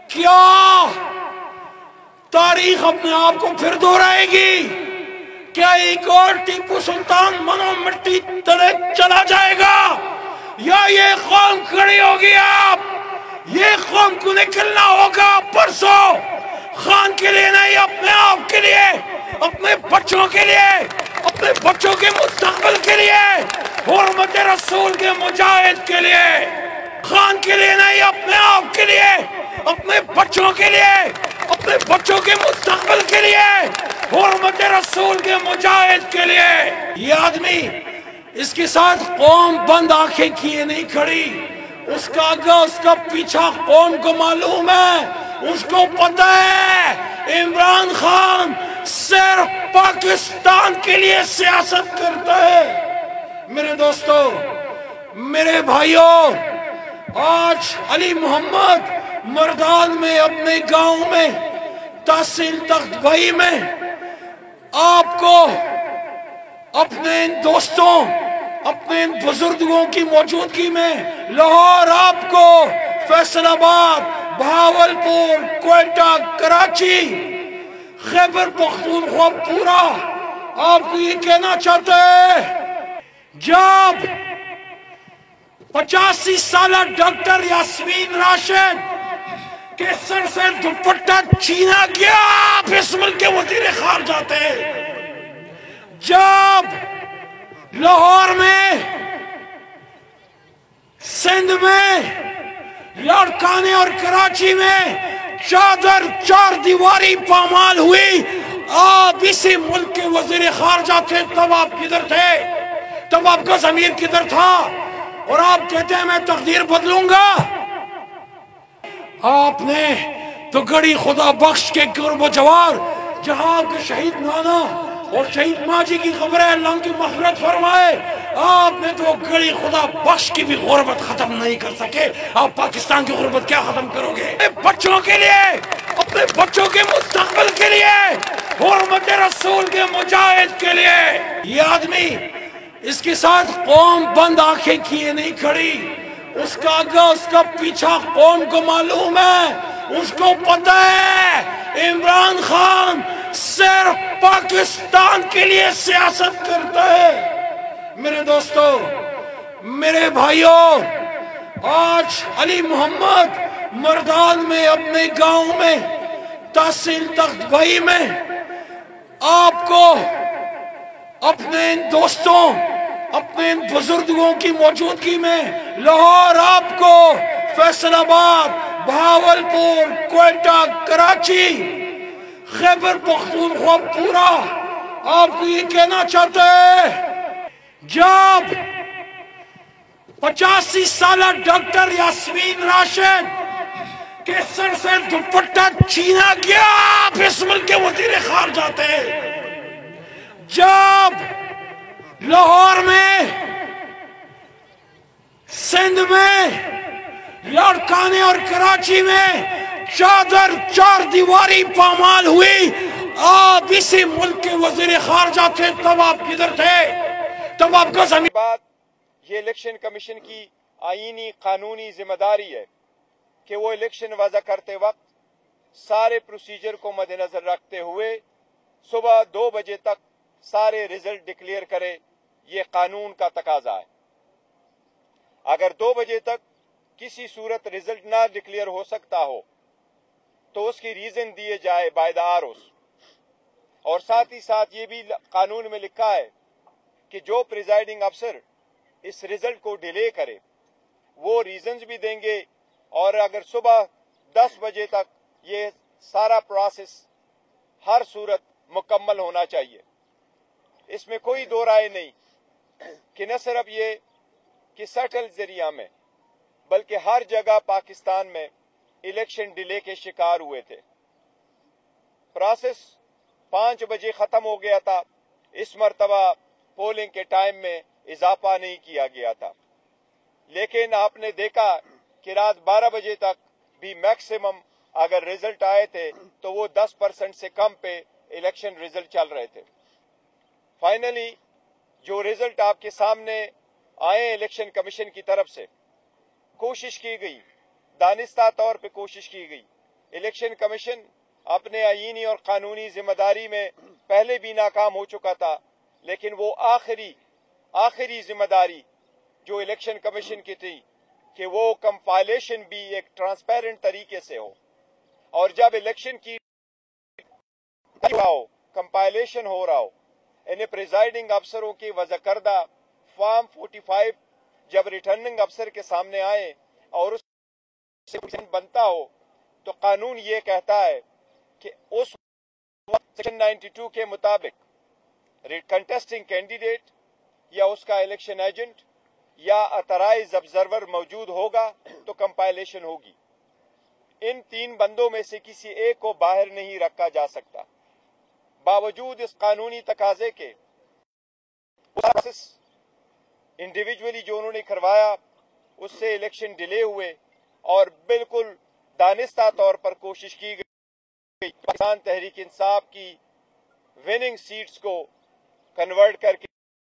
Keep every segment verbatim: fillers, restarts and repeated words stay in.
کیا تاریخ اپنے آپ کو پھر دہرائے گی؟ کیا ایک اور ٹیپو سلطان منو مٹی تلے چلا جائے گا، یا یہ قوم کھڑی ہوگی؟ آپ یہ قوم کو نکلنا ہوگا پرسوں، خان کے لیے نہیں، اپنے آپ کے لیے، اپنے بچوں کے لیے، اپنے بچوں کے مستقبل کے لیے، حرمت رسول کے مجاہد کے لیے، خان کے لیے نہیں، اپنے آپ کے لیے، اپنے بچوں کے لیے، اپنے بچوں کے مستقبل کے لیے، حرمت رسول کے مجاہد کے لیے۔ یہ آدمی اس کے ساتھ قوم بند آنکھیں کیے نہیں کھڑی، اس کا آگا اس کا پیچھا قوم کو معلوم ہے، اس کو پتہ ہے عمران خان صرف پاکستان کے لیے سیاست کرتا ہے۔ میرے دوستو، میرے بھائیوں، آج علی محمد مردان میں اپنے گاؤں میں تحصیل تخت بھائی میں آپ کو اپنے ان دوستوں، اپنے ان بزرگوں کی موجودگی میں لاہور، آپ کو فیصل آباد، بہاولپور، کوئٹہ، کراچی، خیبر پختونخوا پورا آپ کو یہ کہنا چاہتے ہیں، جب پچاسی سالہ ڈاکٹر یاسمین راشد کے سر سے دوپٹہ چھینا گیا، آپ اس ملک کے وزیر خارجہ تھے۔ جب لاہور میں، سندھ میں، لاڑکانے اور کراچی میں چادر چار دیواری پامال ہوئی، آپ اسی ملک کے وزیر خارجہ تھے، تب آپ کدھر تھے؟ تب آپ کا ضمیر کدھر تھا؟ اور آپ کہتے ہیں میں تقدیر بدلوں گا۔ آپ نے تو گڑی خدا بخش کے قرب و جوار، جہاں کے شہید نانا اور شہید ماں جی کی خبر ہے، اللہ کی مغفرت فرمائے، آپ نے تو گڑی خدا بخش کی بھی غربت ختم نہیں کر سکے، آپ پاکستان کی غربت کیا ختم کرو گے؟ اپنے بچوں کے لیے، اپنے بچوں کے مستقبل کے لیے، حرمت رسول کے مجاہد کے لیے۔ یہ آدمی اس کے ساتھ قوم بند آنکھیں کیے نہیں کھڑی، اس کا آگا اس کا پیچھا قوم کو معلوم ہے، اس کو پتہ ہے عمران خان صرف پاکستان کے لیے سیاست کرتا ہے۔ میرے دوستو، میرے بھائیوں، آج علی محمد مردان میں اپنے گاؤں میں تحصیل تخت بھائی میں آپ کو اپنے ان دوستوں، اپنے ان بزرگوں کی موجودگی میں لاہور، آپ کو فیصل آباد، بہاولپور، کوئٹہ، کراچی، خیبر پختونخوا پورا آپ کو یہ کہنا چاہتے ہیں، جب پچاسی سالہ ڈاکٹر یاسمین راشد کے سر سے دوپٹہ چھینا گیا، آپ اس ملک کے وزیر خارجہ تھے۔ جب لاہور میں، سندھ میں، لاڑکانے اور کراچی میں چادر چار دیواری پامال ہوئی، آپ اسی ملک کے وزیر خارجہ تھے، تب آپ کدھر تھے؟ تب آپ کا زمین بات یہ الیکشن کمیشن کی آئینی قانونی ذمہ داری ہے کہ وہ الیکشن وضع کرتے وقت سارے پروسیجر کو مد نظر رکھتے ہوئے صبح دو بجے تک سارے ریزلٹ ڈکلیئر کرے، یہ قانون کا تقاضا ہے۔ اگر دو بجے تک کسی صورت ریزلٹ نہ ڈکلیئر ہو سکتا ہو تو اس کی ریزن دیے جائے بائی دی آر اوز، اور ساتھ ہی ساتھ یہ بھی قانون میں لکھا ہے کہ جو پریزائڈنگ افسر اس ریزلٹ کو ڈیلے کرے وہ ریزنز بھی دیں گے، اور اگر صبح دس بجے تک یہ سارا پروسیس ہر صورت مکمل ہونا چاہیے۔ اس میں کوئی دو رائے نہیں کہ نہ صرف یہ کہ سٹل ذریعہ میں بلکہ ہر جگہ پاکستان میں الیکشن ڈیلے کے شکار ہوئے تھے۔ پروسیس پانچ بجے ختم ہو گیا تھا، اس مرتبہ پولنگ کے ٹائم میں اضافہ نہیں کیا گیا تھا، لیکن آپ نے دیکھا کہ رات بارہ بجے تک بھی میکسیمم اگر ریزلٹ آئے تھے تو وہ دس پرسنٹ سے کم پہ الیکشن ریزلٹ چل رہے تھے۔ فائنلی جو ریزلٹ آپ کے سامنے آئے الیکشن کمیشن کی طرف سے، کوشش کی گئی، دانستہ طور پہ کوشش کی گئی इलेक्शन कमीशन अपने आईनी और कानूनी जिम्मेदारी में पहले भी नाकाम हो चुका था, लेकिन वो आखिरी आखिरी जिम्मेदारी जो इलेक्शन कमीशन की थी कि वो कंपाइलेशन भी एक ट्रांसपेरेंट तरीके से हो, और जब इलेक्शन की हो कंपाइलेशन हो रहा हो, इन्हें प्रिजाइडिंग अफसरों की वजह करदा फॉर्म पैंतालीस जब रिटर्निंग अफसर के सामने आए और उससे बनता हो, तो कानून ये कहता है कि उस सेक्शन बानवे के मुताबिक कंटेस्टिंग कैंडिडेट या उसका इलेक्शन एजेंट या अथराइज ऑब्जर्वर मौजूद होगा तो कंपाइलेशन होगी। इन तीन बंदों में से किसी एक को बाहर नहीं रखा जा सकता। बावजूद इस कानूनी तकाजे के इंडिविजुअली जो उन्होंने करवाया उससे इलेक्शन डिले हुए और बिल्कुल दानिस्ता तौर पर कोशिश की गई पाकिस्तान तहरीक इंसाफ की विनिंग सीट्स को कन्वर्ट करके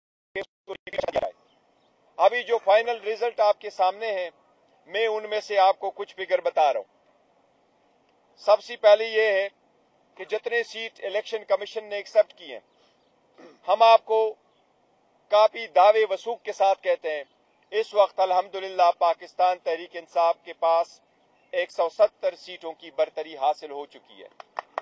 अभी जो फाइनल रिजल्ट आपके सामने है, मैं उनमें से आपको कुछ फिगर बता रहा हूं। सबसे पहले ये है कि जितने सीट इलेक्शन कमीशन ने एक्सेप्ट किए हैं, हम आपको काफी दावे वसूख के साथ कहते हैं, इस वक्त अल्हम्दुलिल्लाह पाकिस्तान तहरीक इंसाफ के पास एक सौ सत्तर सीटों की बरतरी हासिल हो चुकी है।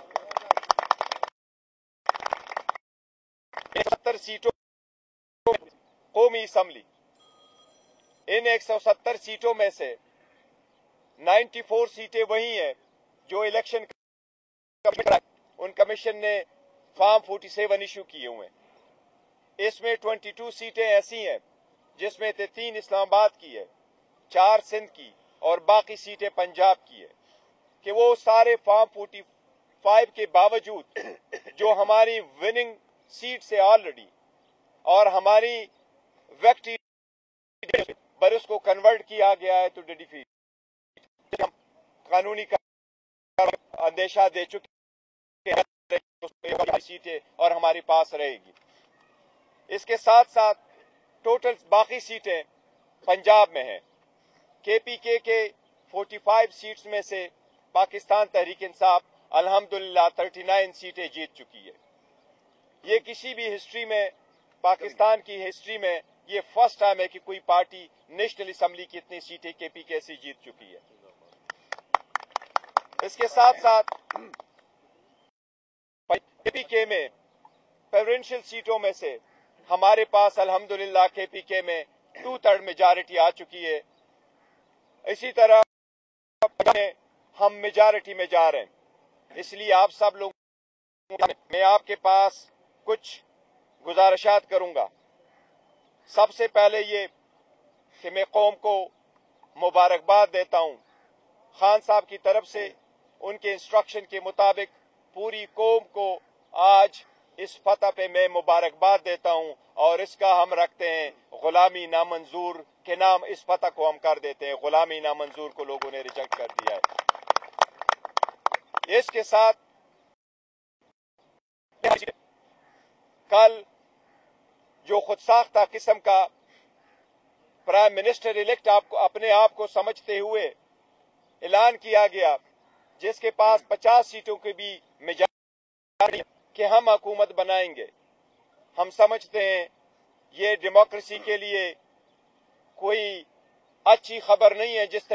सत्तर सीटों कौमी असम्बली, इन एक सौ सत्तर सीटों में से चौरानवे सीटें वही हैं जो इलेक्शन उन कमीशन ने फॉर्म सैंतालीस इशू किए हुए हैं। इसमें बाईस सीटें ऐसी हैं जिसमें से तीन इस्लामाबाद की है, चार सिंध की और बाकी सीटें पंजाब की है, कि वो सारे फॉर्म पैंतालीस के बावजूद जो हमारी विनिंग सीट से ऑलरेडी और हमारी व्यक्ति पर उसको कन्वर्ट किया गया है तो डिफीट कानूनी का अंदेशा दे चुके हैं सीटें और हमारे पास रहेगी। इसके साथ साथ टोटल बाकी सीटें पंजाब में हैं। केपीके के पैंतालीस सीट्स में से पाकिस्तान तहरीक इंसाफ अल्हम्दुलिल्लाह उनतालीस सीटें जीत चुकी है। ये किसी भी हिस्ट्री में, पाकिस्तान की हिस्ट्री में ये फर्स्ट टाइम है कि कोई पार्टी नेशनल असेंबली की इतनी सीटें केपीके से जीत चुकी है। इसके साथ साथ केपीके में प्रेसिडेंशियल सीटों में से हमारे पास अल्हम्दुलिल्लाह केपीके में टू थर्ड मेजॉरिटी आ चुकी है। इसी तरह हम मेजॉरिटी में जा रहे हैं। इसलिए आप सब लोग, मैं आपके पास कुछ गुजारिशात करूंगा। सबसे पहले ये कि मैं कौम को मुबारकबाद देता हूं। खान साहब की तरफ से उनके इंस्ट्रक्शन के मुताबिक पूरी कौम को आज इस फतह पे मैं मुबारकबाद देता हूं और इसका हम रखते हैं गुलामी नामंजूर के नाम। इस फतह को हम कर देते हैं, गुलामी नामंजूर को लोगों ने रिजेक्ट कर दिया है। इसके साथ कल जो खुद साख्ता किस्म का प्राइम मिनिस्टर इलेक्ट आपको अपने आप को समझते हुए ऐलान किया गया, जिसके पास पचास सीटों की भी मेजॉरिटी कि हम हुकूमत बनाएंगे, हम समझते हैं ये डेमोक्रेसी के लिए कोई अच्छी खबर नहीं है। जिस